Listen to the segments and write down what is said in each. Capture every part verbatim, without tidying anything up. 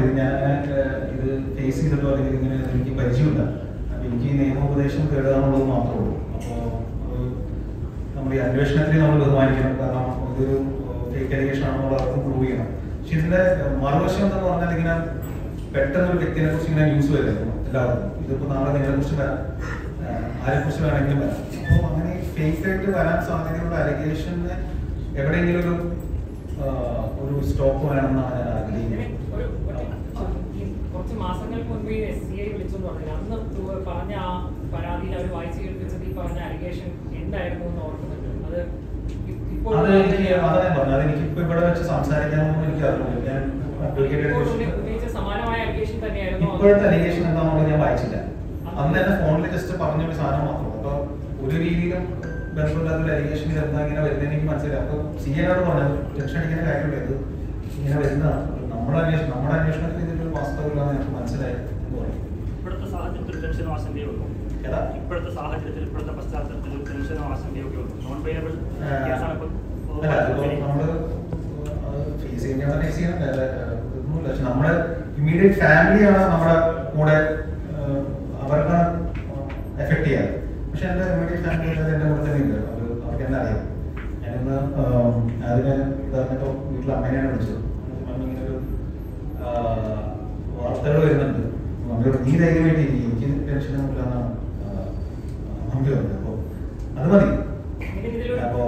ഇത് ഞാൻ ഇത് ഫേസ് ചെയ്തിട്ടോ അല്ലെങ്കിൽ ഇങ്ങനെ എനിക്ക് പരിചയമില്ല. അപ്പം എനിക്ക് ഈ നിയമോപദേശം കേടുകയെന്നുള്ളത് മാത്രമേ ഉള്ളൂ. അപ്പോൾ നമ്മൾ ഈ അന്വേഷണത്തിൽ നമ്മൾ ബഹുമാനിക്കണം. കാരണം ഇതൊരു ഫേക്ക് അലിഗേഷൻ ആണെന്നുള്ള അർത്ഥം പ്രൂവ് ചെയ്യണം. പക്ഷെ ഇതിന്റെ മറുവശം എന്ന് പറഞ്ഞാൽ ഇങ്ങനെ പെട്ടെന്നൊരു വ്യക്തിനെ കുറിച്ച് ഇങ്ങനെ ന്യൂസ് വരുന്നു എല്ലാവർക്കും. ഇതിപ്പോൾ നാളെ നിങ്ങളെ കുറിച്ച് വരാം, ആരെ കുറിച്ച് വേണമെങ്കിലും വരാം. അപ്പോൾ അങ്ങനെ ഫേക്ക് ആയിട്ട് വരാൻ സാധ്യതയുള്ള അലിഗേഷന് എവിടെയെങ്കിലും ഒരു ഒരു സ്റ്റോപ്പ് വേണമെന്നാണ് ഞാൻ ആഗ്രഹിക്കുന്നത്. കുറച്ച് മാസങ്ങൾക്ക് മുൻപ് എസ് സി ഐ വിളിച്ചെന്ന് പറഞ്ഞു. അന്ന് പറഞ്ഞ ആ പരാതിയിൽ അവർ വായിച്ചു കേൾപ്പിച്ചത് ഈ പറഞ്ഞ അലിഗേഷൻ എന്തായിരുന്നു എന്ന് ഓർക്കുന്നുണ്ട്. അത് അത് എനിക്ക് അതാണ് ഞാൻ പറഞ്ഞത്. അതെനിക്ക് ഇപ്പൊ ഇവിടെ വെച്ച് സംസാരിക്കാമെന്ന് എനിക്ക് അറിയില്ല. ഞാൻ സമാനമായ അലിഗേഷൻ തന്നെയായിരുന്നു. ഇപ്പോഴത്തെ അലിഗേഷൻ എന്താണെന്നുള്ളത് ഞാൻ വായിച്ചില്ല. അന്ന് തന്നെ ഫോണിൽ ജസ്റ്റ് പറഞ്ഞ ഒരു സാധനം മാത്രം. അപ്പൊ ഒരു രീതിയിലും ബന്ധമില്ലാത്തൊരു അലിഗേഷൻ ഇത് എന്താ ഇങ്ങനെ വരുന്നതെന്ന് എനിക്ക് മനസ്സിലായി. അപ്പൊ സി എനോട് പറഞ്ഞത് ടെൻഷൻ അടിക്കുന്ന കാര്യമില്ല, ഇത് ഇങ്ങനെ വരുന്നതാണ്. നമ്മുടെ അന്വേഷണം നമ്മുടെ അന്വേഷണത്തിൽ ഇതിലൊരു വാസ്തവമില്ലാന്ന് ഞങ്ങൾക്ക് മനസ്സിലായി എന്ന് പറയും. ഇപ്പോഴത്തെ സാഹചര്യത്തിൽ ടെൻഷനോ ആശങ്കയോ ഉള്ളൂ. ഇപ്പോഴത്തെ സാഹചര്യത്തിൽ ഇപ്പോഴത്തെ പശ്ചാത്തലത്തിൽ ടെൻഷനോ ആശങ്കയോ ഒക്കെ ഉള്ളൂ. നോൺ പെയിനബിൾ കേസാണ് ഇപ്പോൾ നമ്മള് ഫേസ് ചെയ്യുന്ന ഫേസ് ചെയ്യാൻ ഒന്നുമില്ല. പക്ഷെ നമ്മുടെ ഇമ്മീഡിയറ്റ് ഫാമിലിയാണ് നമ്മുടെ കൂടെ, അവർക്കാണ് എഫക്ട് ചെയ്യാറ്. പക്ഷെ എൻ്റെ ഇമ്മീഡിയറ്റ് ഫാമിലി എൻ്റെ കൂടെ തന്നെ ഉണ്ട്. അത് അവർക്ക് എന്നെ അറിയാം. ഞാനിന്ന് അതിന് ഇതാർന്നിപ്പോൾ വീട്ടിൽ അമ്മേനെയാണ് വിളിച്ചത്. ഇങ്ങനെ ഒരു വാർത്തകൾ വരുന്നുണ്ട്, അമ്മയോട് നീ ധൈര്യമായിട്ട് എനിക്ക് ടെൻഷനൊന്നും ഇല്ലെന്നാണ് അമ്മ പറഞ്ഞത്. അപ്പോൾ അത് മതി. അപ്പോൾ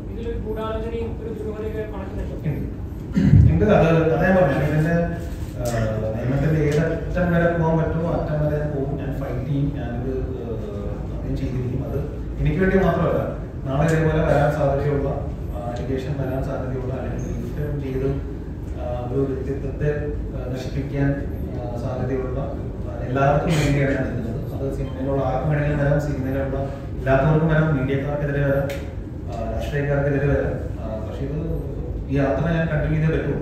ഉണ്ട്. അത് അതേ പറഞ്ഞു. ഇതിന്റെ നിയമത്തിന്റെ ഏതറ്റം വരെ പോകാൻ പറ്റുമോ അറ്റം വരെ പോകും. ഞാൻ ഫൈറ്റ് ചെയ്യും. ഞാനിത് അധികം ചെയ്തിരിക്കും. അത് എനിക്ക് വേണ്ടി മാത്രമല്ല, നാളെ ഇതേപോലെ വരാൻ സാധ്യതയുള്ള അലിഗേഷൻ വരാൻ സാധ്യതയുള്ള അല്ലെങ്കിൽ ഇൻഫ്ലെയിം ചെയ്ത് ഒരു വ്യക്തിത്വത്തെ നശിപ്പിക്കാൻ സാധ്യതയുള്ള എല്ലാവർക്കും വേണ്ടിയാണ് ഞാൻ നിൽക്കുന്നത്. അത് സിനിമയിലുള്ള ആർക്കും വേണമെങ്കിലും വരാം, സിനിമയിലുള്ള ഇല്ലാത്തവർക്കും വരാം, മീഡിയക്കാർക്കെതിരെ വരാം, രാഷ്ട്രീയക്കാർക്കെതിരെ വരാം. പക്ഷെ ഇത് ഈ യാത്ര ഞാൻ കണ്ടിന്യൂ ചെയ്തേ പറ്റുള്ളൂ.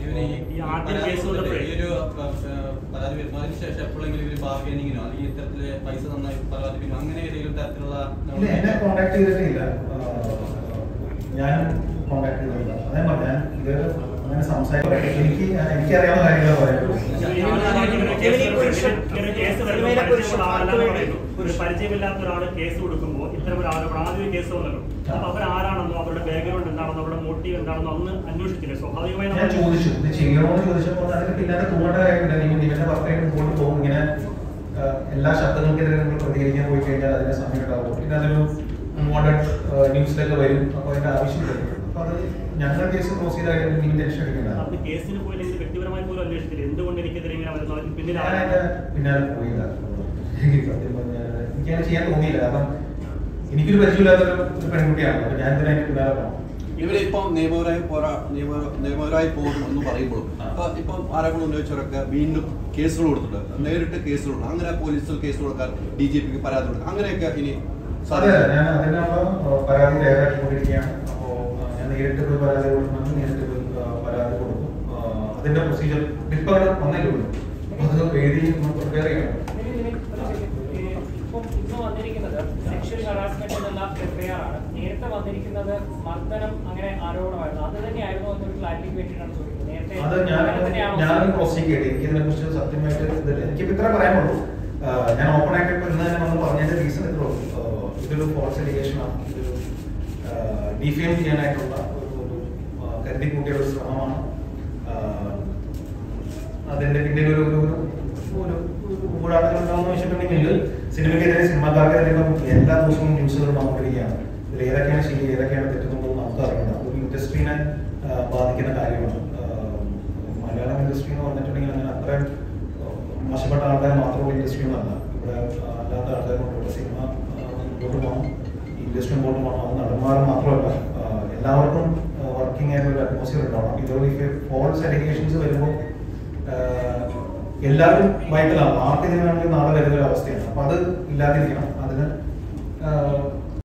പരാതി വരുന്നതിന് ശേഷം എപ്പോഴെങ്കിലും ഒരു ബാർഗനിങ്ങിനോ അല്ലെങ്കിൽ ഇത്തരത്തില് പൈസ നന്നായി പരാതി പിന്നെ അങ്ങനെ ഏതെങ്കിലും തരത്തിലുള്ള എന്നെ കോണ്ടാക്ട് ചെയ്തിട്ടില്ല, ഞാൻ കോണ്ടാക്ട് ചെയ്തിട്ടില്ല. അതേ പറഞ്ഞ ഞാൻ ഇതൊരു അങ്ങനെ സംസാരിക്കാം. എനിക്ക് എനിക്കറിയാവുന്ന കാര്യങ്ങൾ പറയുള്ളൂ. ഒരു പരിചയമില്ലാത്ത ഒരാള് കേസ് കൊടുക്കുമ്പോൾ ഇത്തരം ഒരു ആരോപണം ആദ്യം കേസ് വന്നല്ലോ. അപ്പൊ അവരാരാണെന്നോ അവരുടെ ബാക്ക്ഗ്രൗണ്ട് എന്താണെന്നോ അവരുടെ മോട്ടീവ് എന്താണെന്നോ അന്ന് അന്വേഷിച്ചില്ലേ? സ്വാഭാവികമായി ഞാൻ ചോദിച്ചു ഇത് ചെയ്യണോന്ന് ചോദിച്ചപ്പോൾ അതിന് പിന്നാലെ തോന്നേണ്ട കാര്യമില്ല. നിങ്ങൾ ഇവന്റെ ഭർത്താവിന് മുമ്പോട്ട് പോകും. ഇങ്ങനെ എല്ലാ ശബ്ദങ്ങൾക്കെതിരെ നിങ്ങൾ പ്രതികരിക്കാൻ പോയി കഴിഞ്ഞാൽ അതിന്റെ സമയം ഉണ്ടാവും. പിന്നെ അതൊരു മോഡേൺ ന്യൂസിലൊക്കെ വരും. അപ്പൊ അതിന്റെ ആവശ്യമില്ല. അപ്പൊ അത് ഞങ്ങൾ കേസ് ക്ലോസ് ചെയ്തായിട്ട് നിങ്ങൾ ടെൻഷൻ അടിക്കേണ്ടത്. കേസിന് പോയില്ലെങ്കിൽ വ്യക്തിപരമായി പോലും അന്വേഷിച്ചില്ല. എന്തുകൊണ്ട് എനിക്കെതിരെ ഇങ്ങനെ വരുന്നത് പിന്നിൽ പിന്നാലെ പോയില്ല. സത്യം പറഞ്ഞാൽ എനിക്കങ്ങനെ ചെയ്യാൻ തോന്നിയില്ല. കാരണം എനിക്കൊരു പരിചയമില്ലാത്തൊരു പെൺകുട്ടിയാണ്. അപ്പൊ ഞാൻ തന്നെ അതിന്റെ പിന്നാലെ പോകണം. ഇവരിപ്പം നിയമപരമായി പോരാ നിയമ നിയമപരമായി പോകുന്നു എന്ന് പറയുമ്പോഴും ഇപ്പം ആരോപണം ഉന്നയിച്ചവരൊക്കെ വീണ്ടും കേസുകൾ കൊടുത്തിട്ടുണ്ട്, നേരിട്ട് കേസുകളുണ്ട്. അങ്ങനെ പോലീസിൽ കേസ് കൊടുക്കാൻ ഡി ജി പിക്ക് പരാതി കൊടുക്കാം, അങ്ങനെയൊക്കെ ഇനി അതെ ഞാൻ അതിനുള്ള പരാതി തയ്യാറാക്കിക്കൊണ്ടിരിക്കുകയാണ്. അപ്പോൾ ഞാൻ നേരിട്ട് പോയി പരാതി കൊടുക്കണമെങ്കിൽ നേരിട്ട് പോയി പരാതി കൊടുക്കും. അതിന്റെ പ്രൊസീജിയർ ഇപ്പം വന്നിട്ടുണ്ട്. അത് എഴുതി പ്രിപ്പയർ ചെയ്യണം. സെക്ഷൽ ഹറാസ്മെന്റ് എന്നുള്ള എഫ്ഐആർ ആണ്. നേരത്തെ വന്നിരിക്കുന്നത് മർദ്ദനം അങ്ങനെ ആരോപണമായിരുന്നു. അത് തന്നെയായിരുന്നു എന്നൊരു ക്ലാരിറ്റിക്ക് വേണ്ടിയിട്ടാണ് ചോദിക്കുന്നത്. നേരത്തെ ഞാൻ പ്രോസിക്യൂട്ട് ചെയ്തു. എനിക്ക് ഇതിനെ കുറിച്ച് സത്യമായിട്ട് ഇതില്ല. എനിക്ക് ഇത്ര പറയാനുള്ളൂ. ഞാൻ ഓപ്പൺ ആയിട്ട് ഇപ്പൊ ഇന്ന് തന്നെ വന്ന് പറഞ്ഞതിന്റെ റീസൺ ഇത്രേ ഉള്ളൂ. ഇതൊരു ഫോൾസ് അലിഗേഷൻ ആണ്. ഇതൊരു ഡിഫെയിം ചെയ്യാനായിട്ടുള്ള ഒരു കരുതി കൂട്ടിയ ഒരു ശ്രമമാണ്. അതിന്റെ പിന്നിൽ ഒരു ഒരു ഊഴാട്ടങ്ങൾ ഉണ്ടാവുന്ന വെച്ചിട്ടുണ്ടെങ്കിൽ സിനിമയ്ക്കെതിരെ സിനിമാക്കാർക്കെതിരെ ഇപ്പം എല്ലാ ദിവസവും ന്യൂസുകൾ വന്നുകൊണ്ടിരിക്കുകയാണ്. ഇതിൽ ഏതൊക്കെയാണ് ശരി ഏതൊക്കെയാണ് തെറ്റുന്നുള്ളത് നമുക്ക് അറിയില്ല. ഒരു ഇൻഡസ്ട്രീനെ ബാധിക്കുന്ന കാര്യമാണ്. മലയാളം ഇൻഡസ്ട്രി എന്ന് പറഞ്ഞിട്ടുണ്ടെങ്കിൽ അങ്ങനെ അത്രയും മോശപ്പെട്ട ആൾക്കാർ മാത്രമുള്ള ഇൻഡസ്ട്രി ഒന്നല്ല. ഇവിടെ അല്ലാത്ത ആൾക്കാരുണ്ട്. സിനിമ മുമ്പോട്ട് പോകണം, ഇൻഡസ്ട്രി മുമ്പോട്ട് പോകണം. അത് നടന്മാർ മാത്രമല്ല എല്ലാവർക്കും വർക്കിംഗ് ആയിട്ട് ഒരു അറ്റ്മോസ്ഫിയർ ഉണ്ടാവണം. ഇതൊരു ഫോൾസ് അലിഗേഷൻസ് വരുമ്പോൾ എല്ലാവരും വൈറ്റലാണ്. ആർക്ക് ഇതിന് വേണമെങ്കിൽ നാളെ വരുന്ന ഒരു അവസ്ഥയാണ്. അപ്പൊ അത് ഇല്ലാതിരിക്കണം. അതിന്